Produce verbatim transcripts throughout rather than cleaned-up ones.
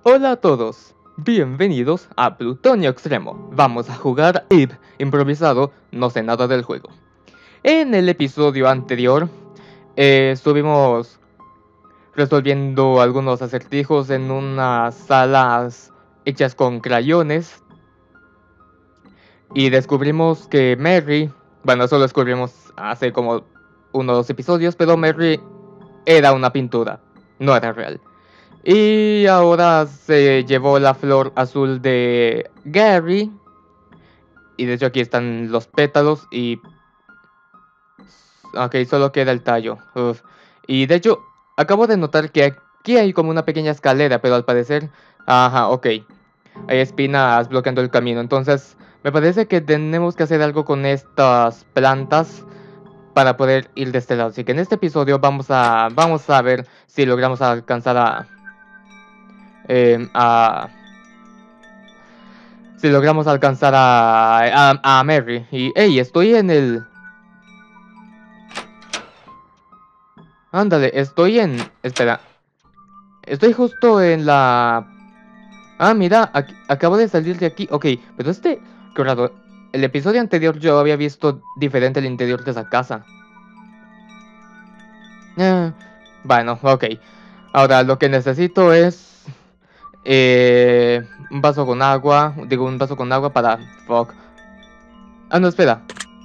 Hola a todos, bienvenidos a Plutonio Extremo. Vamos a jugar Eve improvisado, no sé nada del juego. En el episodio anterior eh, estuvimos resolviendo algunos acertijos en unas salas hechas con crayones y descubrimos que Mary, bueno, eso lo descubrimos hace como uno o dos episodios, pero Mary era una pintura, no era real. Y ahora se llevó la flor azul de Gary. Y de hecho aquí están los pétalos y... Ok, solo queda el tallo. Uf. Y de hecho, acabo de notar que aquí hay como una pequeña escalera, pero al parecer... Ajá, ok. Hay espinas bloqueando el camino. Entonces, me parece que tenemos que hacer algo con estas plantas para poder ir de este lado. Así que en este episodio vamos a, vamos a ver si logramos alcanzar a... Eh, a si logramos alcanzar a, a, a Mary. Y, hey, estoy en el... Ándale, estoy en... Espera. Estoy justo en la... Ah, mira, aquí- acabo de salir de aquí. Ok, pero este... Qué raro. El episodio anterior yo había visto diferente el interior de esa casa. Eh, bueno, ok. Ahora lo que necesito es... Eh, un vaso con agua. Digo, un vaso con agua para... Fuck. Ah, no, espera.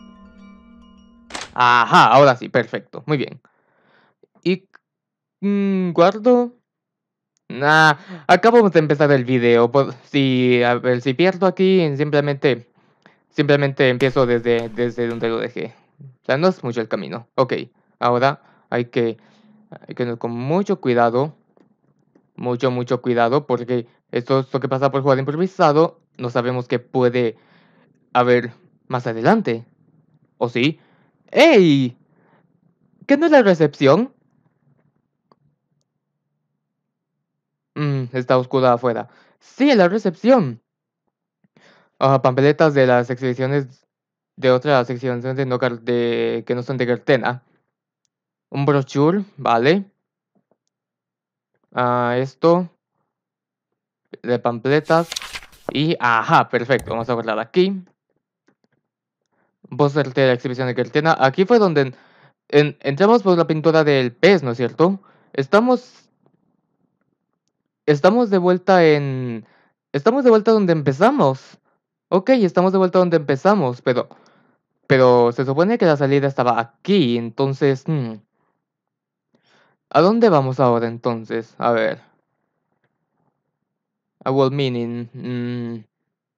Ajá, ahora sí, perfecto. Muy bien. Y... mm, guardo... Nah, acabamos de empezar el video. por- Si, a ver, si pierdo aquí, simplemente, simplemente empiezo desde, desde donde lo dejé. O sea, no es mucho el camino. Ok, ahora hay que, hay que ir con mucho cuidado, mucho, mucho cuidado, porque esto es lo que pasa por jugar improvisado. No sabemos qué puede haber más adelante. ¿O sí? ¡Ey! ¿Qué no es la recepción? Mm, está oscura afuera. Sí, la recepción. Ah, pampeletas de las exhibiciones de otras exhibiciones de, no, gar- de que no son de Gertena. Un brochure, vale. Ah, esto de pampletas. Y, ajá, perfecto. Vamos a guardar aquí. Póster de la exhibición de Gertena. Aquí fue donde en- en- entramos por la pintura del pez, ¿no es cierto? Estamos, estamos de vuelta en... Estamos de vuelta donde empezamos. Ok, estamos de vuelta donde empezamos, pero... Pero se supone que la salida estaba aquí, entonces... hmm, ¿A dónde vamos ahora entonces? A ver. A World Meaning. mm,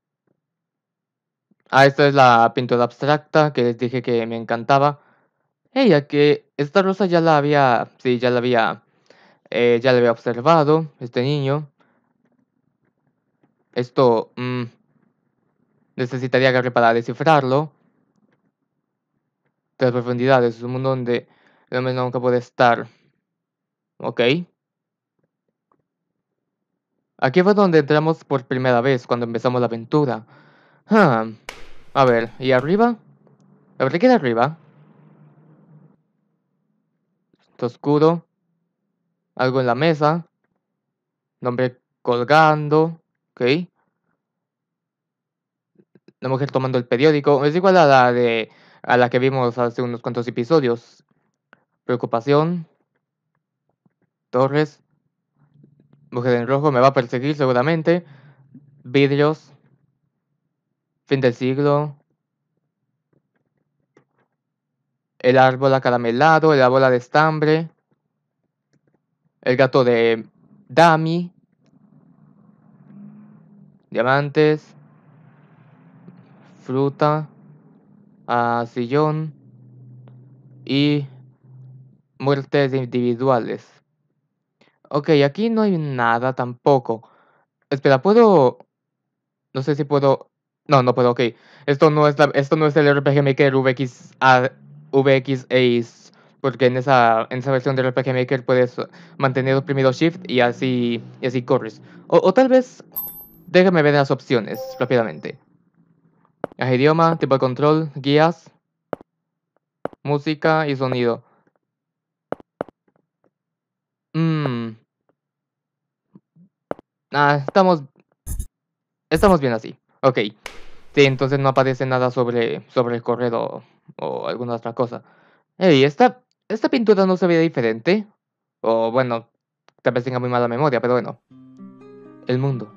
Ah, esta es la pintura abstracta que les dije que me encantaba. Ella que esta rosa ya la había... Sí, ya la había... eh, ya la había observado. Este niño. Esto... mm, necesitaría agarre para descifrarlo. De las profundidades. Es un mundo donde el hombre nunca puede estar. Ok. Aquí fue donde entramos por primera vez, cuando empezamos la aventura. Ah, a ver, ¿y arriba? A ver, ¿qué queda arriba? Está oscuro. Algo en la mesa. Nombre colgando. Ok. La mujer tomando el periódico. Es igual a la de... A la que vimos hace unos cuantos episodios. Preocupación. Torres. Mujer en rojo me va a perseguir seguramente. Vidrios. Fin del siglo. El árbol acaramelado. La bola de estambre. El gato de Dami. Diamantes. Fruta. Ah, sillón. Y muertes individuales. Ok, aquí no hay nada tampoco. Espera, ¿puedo...? No sé si puedo... No, no puedo, ok. Esto no es, la- esto no es el R P G Maker V X, A- V X Ace. Porque en esa, en esa versión del R P G Maker puedes mantener oprimido Shift y así, y así corres. O, o tal vez... Déjame ver las opciones rápidamente. Ah, idioma, tipo de control, guías, música y sonido. Mmm... Ah, estamos... Estamos bien así. Ok. Sí, entonces no aparece nada sobre, sobre el correo o, o alguna otra cosa. Hey, esta, esta pintura no se ve diferente. O bueno, tal vez tenga muy mala memoria, pero bueno. El mundo.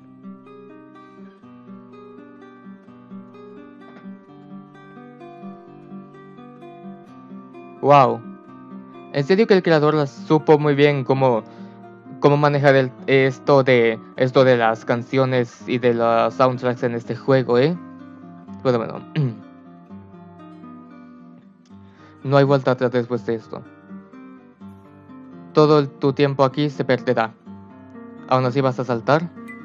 Wow. En serio que el creador las supo muy bien cómo, cómo manejar el- esto de esto de las canciones y de los soundtracks en este juego, ¿eh? Bueno, bueno. No hay vuelta atrás después de esto. Todo el- tu tiempo aquí se perderá. ¿Aún así vas a saltar?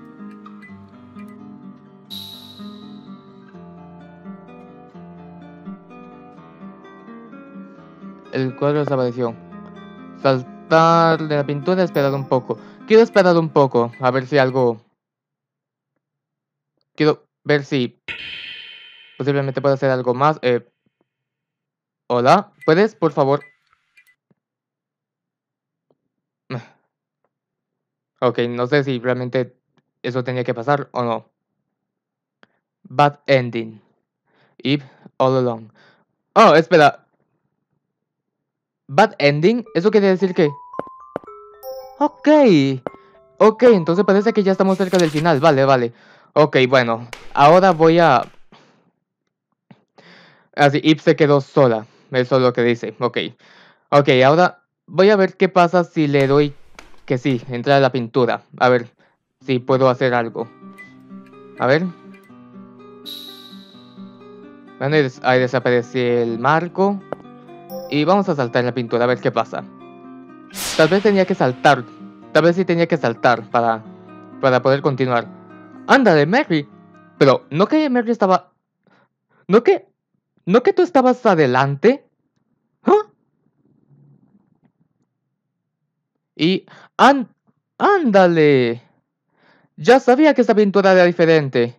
El cuadro desapareció. Saltar de la pintura, esperar un poco. Quiero esperar un poco, a ver si algo... Quiero ver si posiblemente puedo hacer algo más. Eh, hola, ¿puedes, por favor? Ok, no sé si realmente eso tenía que pasar o no. Bad ending. Eve all along. Oh, espera. Bad ending, ¿eso quiere decir que? Ok. Ok, entonces parece que ya estamos cerca del final. Vale, vale. Ok, bueno. Ahora voy a... Así, Eve se quedó sola. Eso es lo que dice. Ok. Ok, ahora voy a ver qué pasa si le doy que sí, entra a la pintura. A ver si puedo hacer algo. A ver. Bueno, ahí des- ahí desaparece el marco. Y vamos a saltar en la pintura a ver qué pasa. Tal vez tenía que saltar. Tal vez sí tenía que saltar para, para poder continuar. Ándale, Mary. Pero, ¿no que Mary estaba... ¿No que... ¿No que tú estabas adelante? ¿Ah? Y... An... ¡Ándale! Ya sabía que esta pintura era diferente.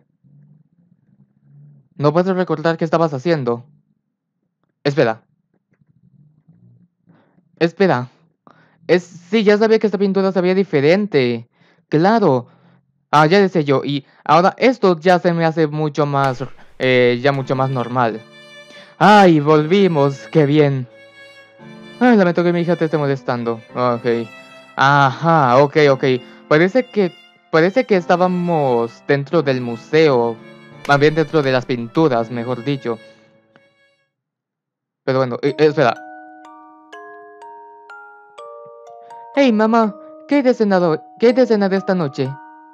No puedo recordar qué estabas haciendo. Espera, espera. Es... Sí, ya sabía que esta pintura se veía diferente. Claro. Ah, ya decía yo. Y ahora esto ya se me hace mucho más... Eh, ya mucho más normal. ¡Ay, volvimos! ¡Qué bien! Ay, lamento que mi hija te esté molestando. Ok. Ajá, ok, ok. Parece que... Parece que estábamos dentro del museo. Más bien dentro de las pinturas, mejor dicho. Pero bueno, eh, eh, espera. Hey, mamá. ¿Qué hay de cenar hoy? ¿Qué hay de cenar esta noche?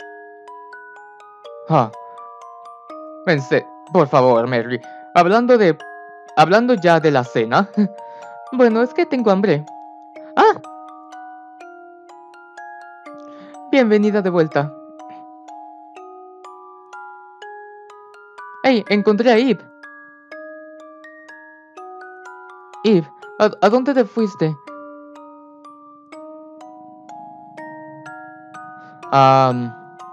Ah, pensé... Por favor, Mary. Hablando de... Hablando ya de la cena. Bueno, es que tengo hambre. Ah, bienvenida de vuelta. Hey, encontré a Eve. Eve, ¿a, a dónde te fuiste? Am,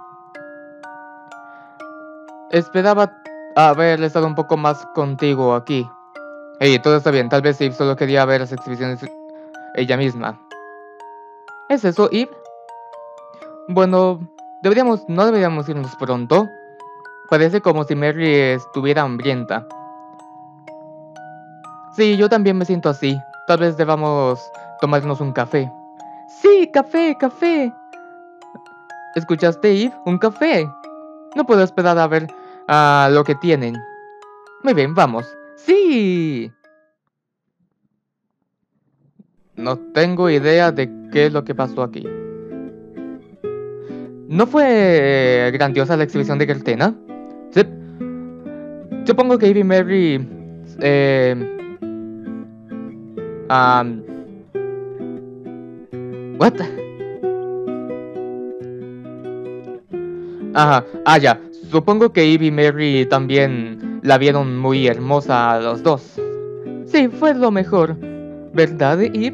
esperaba haber estado un poco más contigo aquí. Hey, todo está bien. Tal vez Eve solo quería ver las exhibiciones ella misma. ¿Es eso, Eve? Bueno, deberíamos, no deberíamos irnos pronto. Parece como si Mary estuviera hambrienta. Sí, yo también me siento así. Tal vez debamos tomarnos un café. Sí, café, café. ¿Escuchaste, Eve? Un café. No puedo esperar a ver a lo que tienen. Muy bien, vamos. Sí. No tengo idea de qué es lo que pasó aquí. ¿No fue grandiosa la exhibición de Gertena? Sí. Supongo que Eve y Mary... Eh, am, ¿what? Ajá, ah, ya. Supongo que Eve y Mary también la vieron muy hermosa a los dos. Sí, fue lo mejor. ¿Verdad, Eve?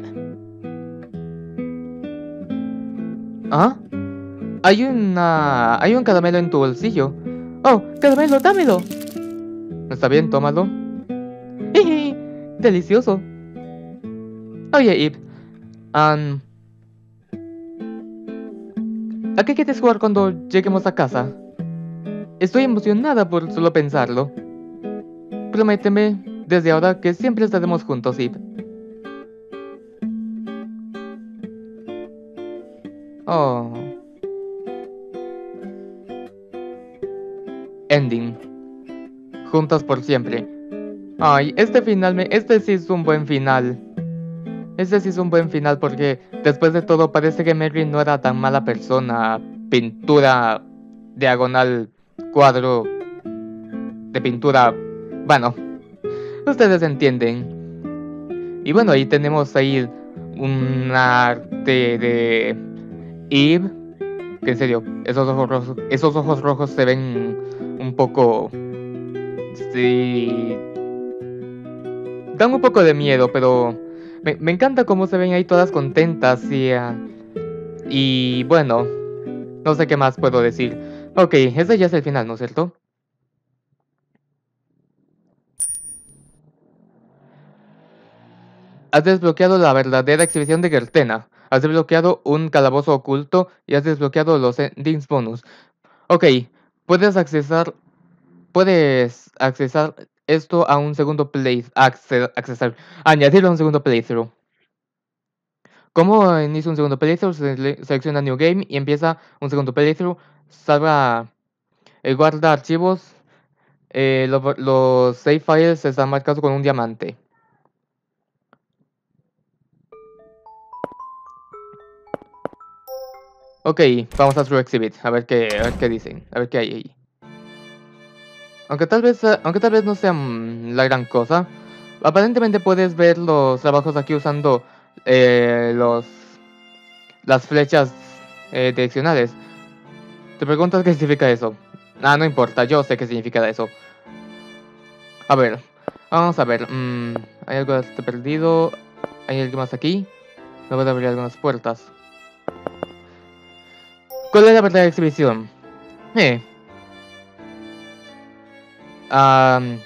¿Ah? Hay una... Hay un caramelo en tu bolsillo. Oh, caramelo, dámelo. Está bien, tómalo. Jeje, delicioso. Oye, Eve. am, ¿A qué quieres jugar cuando lleguemos a casa? Estoy emocionada por solo pensarlo. Prométeme desde ahora que siempre estaremos juntos, Eve. Oh. Ending. Juntos por siempre. Ay, este final me... Este sí es un buen final. Este sí es un buen final porque después de todo parece que Mary no era tan mala persona. Pintura diagonal cuadro de pintura. Bueno, ustedes entienden. Y bueno, ahí tenemos ahí un arte de Eve. Que en serio, esos ojos rojos, esos ojos rojos se ven un poco... Sí... Dan un poco de miedo, pero... Me, me encanta cómo se ven ahí todas contentas y... Uh, y bueno... No sé qué más puedo decir. Ok, ese ya es el final, ¿no es cierto? Has desbloqueado la verdadera exhibición de Gertena. Has desbloqueado un calabozo oculto y has desbloqueado los endings bonus. Ok, puedes accesar... Puedes accesar esto a un segundo play... Acceder, accesar... Añadirlo a un segundo playthrough. Como inicia un segundo playthrough, se selecciona New Game y empieza un segundo playthrough. Salva... Eh, guarda archivos. Eh, lo, los save files están marcados con un diamante. Ok, vamos a True Exhibit, a ver qué, a ver qué dicen, a ver qué hay ahí. Aunque tal vez, aunque tal vez no sea la gran cosa, aparentemente puedes ver los trabajos aquí usando eh, los las flechas eh, direccionales. Te preguntas qué significa eso. Ah, no importa, yo sé qué significa eso. A ver, vamos a ver. Mmm, ¿hay algo este perdido? ¿Hay algo más aquí? Me voy a abrir algunas puertas. ¿Cuál es la verdadera exhibición? Eh. Um,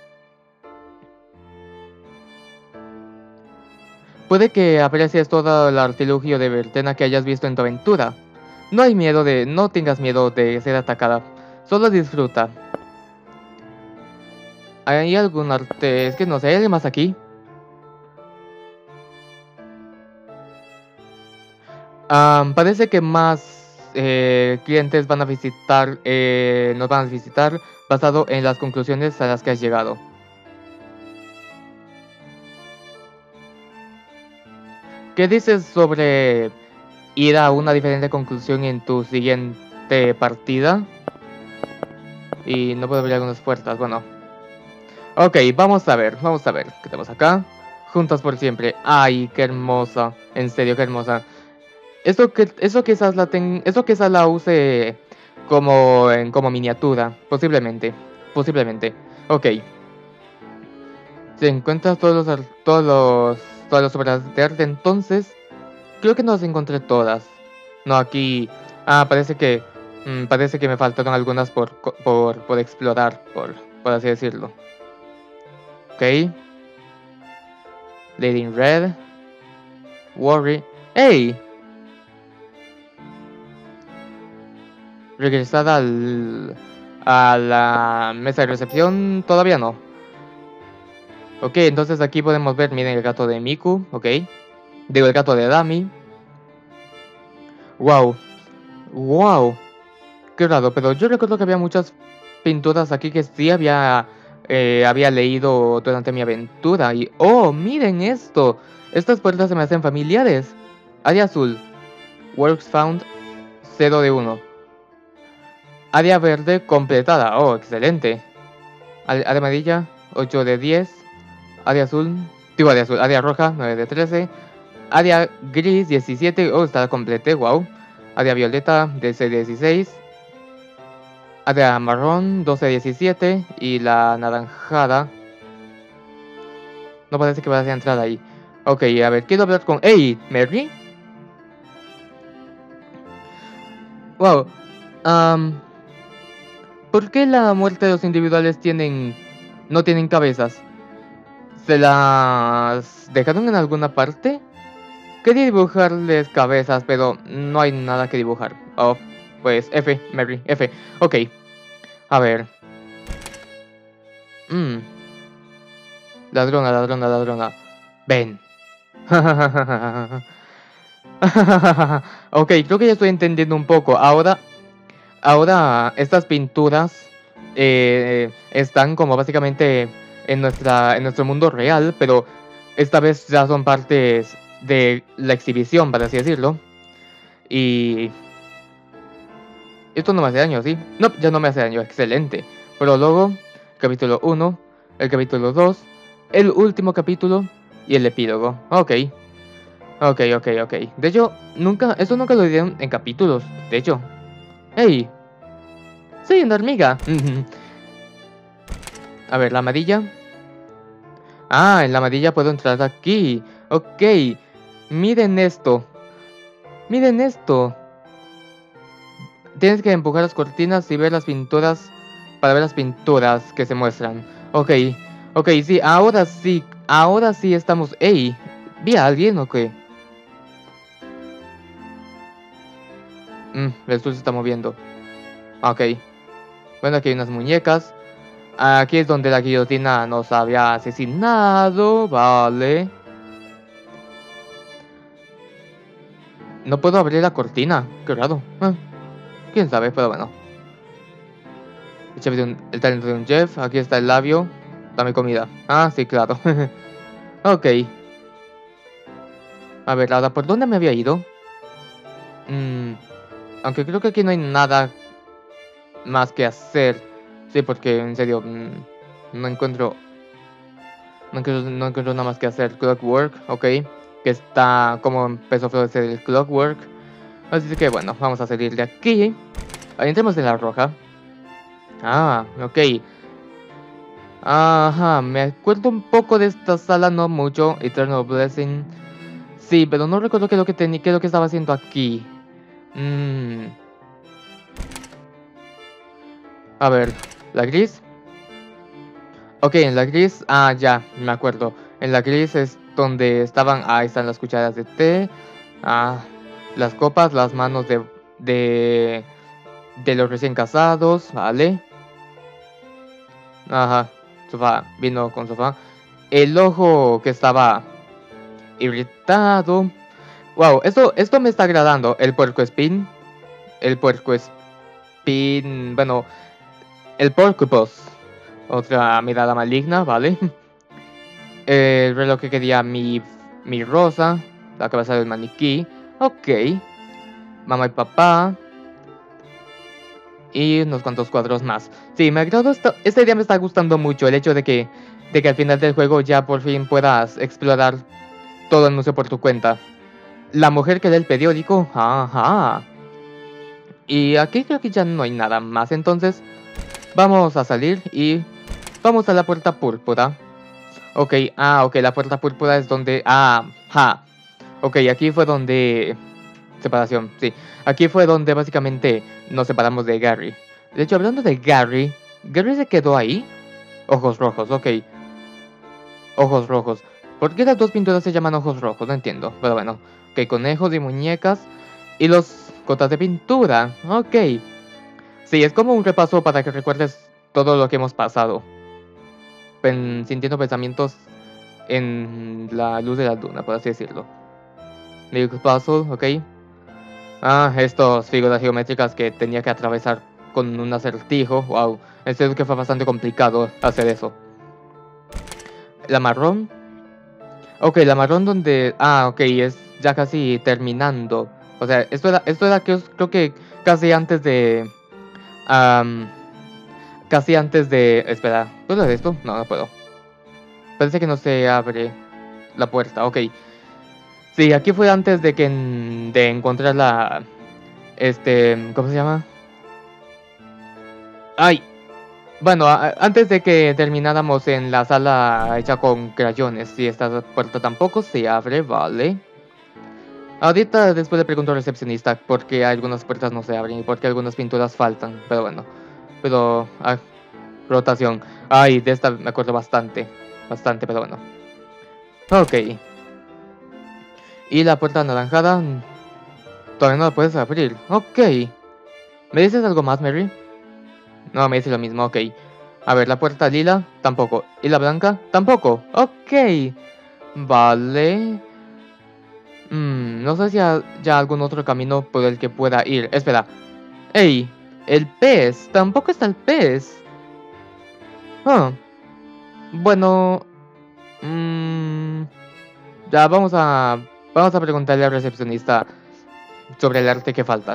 puede que aprecies todo el artilugio de Vertena que hayas visto en tu aventura. No hay miedo de... No tengas miedo de ser atacada. Solo disfruta. ¿Hay algún arte? Es que no sé, ¿hay alguien más aquí? Um, parece que más eh, clientes van a visitar, eh, nos van a visitar basado en las conclusiones a las que has llegado. ¿Qué dices sobre ir a una diferente conclusión en tu siguiente partida? Y no puedo abrir algunas puertas, bueno. Ok, vamos a ver, vamos a ver. ¿Qué tenemos acá? Juntos por siempre. Ay, qué hermosa. En serio, qué hermosa. Eso que eso quizás la ten, eso quizás la use como en como miniatura, posiblemente, posiblemente. Ok. Si encuentras todos los todos los todas las obras de arte, entonces creo que no las encontré todas. No, aquí ah parece que mmm, parece que me faltaron algunas por por por explorar, por por así decirlo. Ok. Lady in Red. Worry. ¡Hey! Regresada al, a la mesa de recepción, todavía no. Ok, entonces aquí podemos ver, miren el gato de Miku, ok. Digo, el gato de Dami. Wow, wow. Qué raro, pero yo recuerdo que había muchas pinturas aquí que sí había, eh, había leído durante mi aventura. Y, oh, miren esto. Estas puertas se me hacen familiares. Área azul. Works found cero de uno. Área verde completada. Oh, excelente. Área amarilla, ocho de diez. Área azul, digo área azul, área roja, nueve de trece. Área gris, diecisiete. Oh, está completé, wow. Área violeta, doce de dieciséis. Área marrón, doce de diecisiete. Y la naranjada. No parece que vaya a entrar ahí. Ok, a ver, quiero hablar con... ¡Hey! ¿Mary? Wow. Um, ¿Por qué la muerte de los individuales tienen... no tienen cabezas? ¿Se las dejaron en alguna parte? Quería dibujarles cabezas, pero no hay nada que dibujar. Oh, pues F, Mary, F. Ok. A ver. Mmm. Ladrona, ladrona, ladrona. Ven. Ok, creo que ya estoy entendiendo un poco. Ahora, ahora estas pinturas eh, están como básicamente en nuestra, en nuestro mundo real, pero esta vez ya son partes de la exhibición, para así decirlo. Y esto no me hace daño, ¿sí? No, ya no me hace daño, excelente. Prólogo, capítulo uno, el capítulo dos, el último capítulo y el epílogo. Ok, ok, ok, ok. De hecho, nunca, esto nunca lo dieron en capítulos, de hecho. ¡Hey! Soy una hormiga. A ver, la amarilla. Ah, en la amarilla puedo entrar aquí. Ok, miren esto. Miren esto. Tienes que empujar las cortinas y ver las pinturas para ver las pinturas que se muestran. Ok, ok, sí, ahora sí, ahora sí estamos... ¡Ey! ¿Vi a alguien o qué? Mm, el sur se está moviendo. Ok. Bueno, aquí hay unas muñecas. Aquí es donde la guillotina nos había asesinado. Vale. No puedo abrir la cortina. Qué raro. Eh, quién sabe, pero bueno. El, chef de un- el talento de un chef. Aquí está el labio. Dame comida. Ah, sí, claro. Ok. A ver, ahora, ¿por dónde me había ido? Mm, aunque creo que aquí no hay nada más que hacer. Sí, porque en serio, mm, no encuentro, no encuentro, no encuentro nada más que hacer. Clockwork, ok. Que está como empezó a florecer el Clockwork. Así que bueno, vamos a salir de aquí. Ahí entremos en la roja. Ah, ok. Ajá, me acuerdo un poco de esta sala, no mucho. Eternal Blessing. Sí, pero no recuerdo qué es lo que tenía, qué es lo que estaba haciendo aquí. Mmm. A ver, la gris. Ok, en la gris, ah, ya, me acuerdo. En la gris es donde estaban, ahí están las cucharas de té, ah, las copas, las manos de, de, de los recién casados, ¿vale? Ajá, sofá, vino con sofá. El ojo que estaba irritado. Wow, esto, esto me está agradando. El puercoespín, el puercoespín, bueno, el porcupus. Otra mirada maligna, ¿vale? El reloj que quería mi, mi rosa, la cabeza del maniquí, ok, mamá y papá, y unos cuantos cuadros más. Sí, me agradó esto, esta idea me está gustando mucho, el hecho de que, de que al final del juego ya por fin puedas explorar todo el museo por tu cuenta. La mujer que lee el periódico, ajá. Y aquí creo que ya no hay nada más, entonces vamos a salir y vamos a la puerta púrpura. Ok, ah, ok, la puerta púrpura es donde... Ah, ja. Ok, aquí fue donde... Separación, sí. Aquí fue donde básicamente nos separamos de Gary. De hecho, hablando de Gary, ¿Gary se quedó ahí? Ojos rojos, ok. Ojos rojos. ¿Por qué las dos pinturas se llaman ojos rojos? No entiendo. Pero bueno. Ok, conejos y muñecas. Y los gotas de pintura. Ok. Sí, es como un repaso para que recuerdes todo lo que hemos pasado. Pen- sintiendo pensamientos en la luz de la luna, por así decirlo. Milk Puzzle, ok. Ah, estos figuras geométricas que tenía que atravesar con un acertijo. Wow, en serio que fue bastante complicado hacer eso. La marrón. Ok, la marrón donde... Ah, ok, es ya casi terminando. O sea, esto era, esto era que creo que casi antes de... am, casi antes de... Espera, ¿puedo hacer esto? No, no puedo. Parece que no se abre la puerta, ok. Sí, aquí fue antes de que de encontrar la... Este... ¿Cómo se llama? Ay, bueno, a- antes de que termináramos en la sala hecha con crayones, si esta puerta tampoco se abre, vale. Ahorita después le pregunto al recepcionista por qué algunas puertas no se abren y por qué algunas pinturas faltan, pero bueno. Pero, ah, rotación. Ay, de esta me acuerdo bastante, bastante, pero bueno. Ok. Y la puerta anaranjada, mm, todavía no la puedes abrir, ok. ¿Me dices algo más, Mary? No, me dice lo mismo, ok. A ver, la puerta lila, tampoco. ¿Y la blanca? Tampoco. Ok. Vale. Mm, no sé si hay ya algún otro camino por el que pueda ir. Espera. ¡Ey! El pez. Tampoco está el pez. Ah. Bueno. Mmm, ya vamos a... Vamos a preguntarle al recepcionista sobre el arte que falta.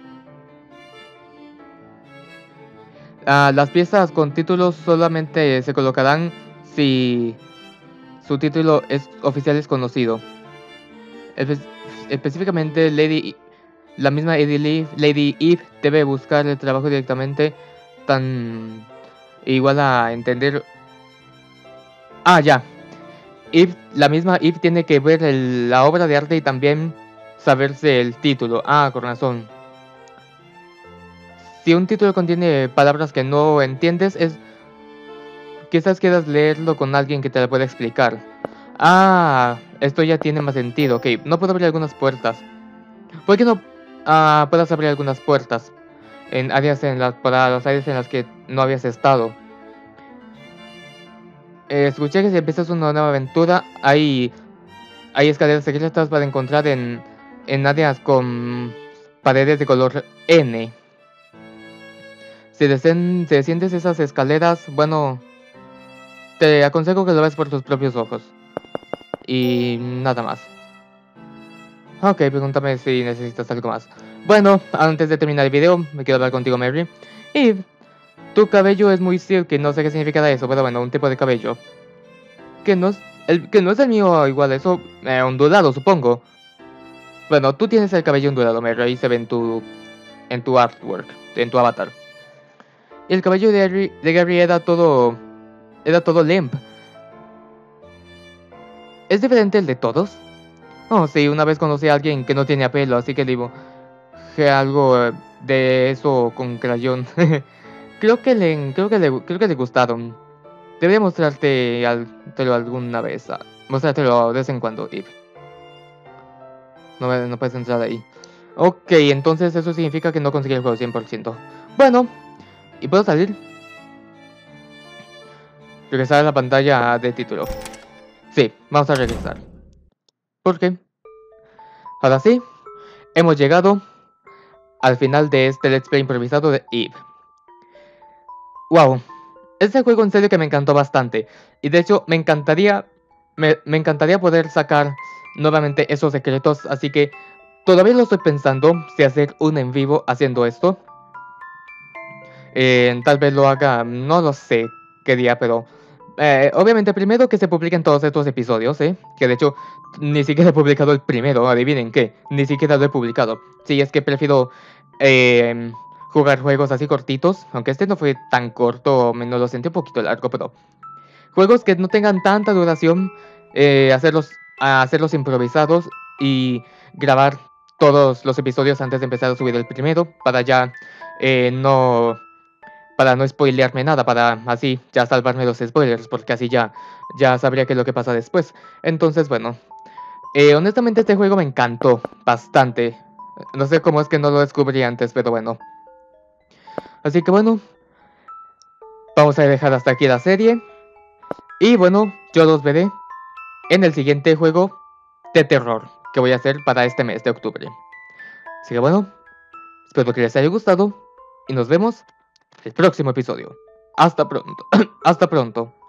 Ah, las piezas con títulos solamente se colocarán si su título es oficial es conocido. Espe específicamente, Lady, la misma Lady Eve, Lady Eve debe buscar el trabajo directamente, tan igual a entender. Ah, ya. Eve, la misma Eve tiene que ver el, la obra de arte y también saberse el título. Ah, con razón. Si un título contiene palabras que no entiendes, es quizás quieras leerlo con alguien que te lo pueda explicar. Ah, esto ya tiene más sentido. Ok, no puedo abrir algunas puertas. ¿Por qué no ah, puedas abrir algunas puertas en áreas en las para las áreas en las que no habías estado? Eh, escuché que si empiezas una nueva aventura, hay hay escaleras secretas para encontrar en en áreas con paredes de color N. Si, descen, si desciendes esas escaleras, bueno, te aconsejo que lo veas por tus propios ojos. Y nada más. Ok, pregúntame si necesitas algo más. Bueno, antes de terminar el video, me quiero hablar contigo, Mary. Y tu cabello es muy silky, no sé qué significa eso, pero bueno, un tipo de cabello. Que no es el, que no es el mío igual, eso, eh, ondulado, supongo. Bueno, tú tienes el cabello ondulado, Mary, ahí se ve en tu, en tu artwork, en tu avatar. Y el cabello de Gary, de Gary era todo, era todo limp. ¿Es diferente el de todos? Oh, sí, una vez conocí a alguien que no tenía pelo, así que digo, que algo eh, de eso con crayón. creo que le, creo que le, creo que le gustaron. Debería mostrarte al, telo alguna vez, ah, mostrártelo de vez en cuando, Eve. No, me- no puedes entrar ahí. Ok, entonces eso significa que no conseguí el juego cien por ciento. Bueno, ¿y puedo salir? Regresar a la pantalla de título. Sí, vamos a regresar. ¿Por qué? Ahora sí, hemos llegado al final de este Let's Play improvisado de Eve. Wow, este juego en serio que me encantó bastante. Y de hecho me encantaría, me, me encantaría poder sacar nuevamente esos secretos. Así que todavía lo estoy pensando si hacer un en vivo haciendo esto. Eh, tal vez lo haga, no lo sé qué día, pero... Eh, obviamente primero que se publiquen todos estos episodios, ¿eh? Que de hecho ni siquiera he publicado el primero, adivinen qué, ni siquiera lo he publicado. Sí, es que prefiero eh, jugar juegos así cortitos, aunque este no fue tan corto, me no lo sentí un poquito largo, pero... Juegos que no tengan tanta duración, eh, hacerlos, hacerlos improvisados y grabar todos los episodios antes de empezar a subir el primero, para ya eh, no para no spoilearme nada, para así ya salvarme los spoilers, porque así ya, ya sabría qué es lo que pasa después. Entonces, bueno, eh, honestamente este juego me encantó bastante. No sé cómo es que no lo descubrí antes, pero bueno. Así que bueno, vamos a dejar hasta aquí la serie. Y bueno, yo los veré en el siguiente juego de terror que voy a hacer para este mes de octubre. Así que bueno, espero que les haya gustado y nos vemos en el próximo episodio. Hasta pronto. Hasta pronto.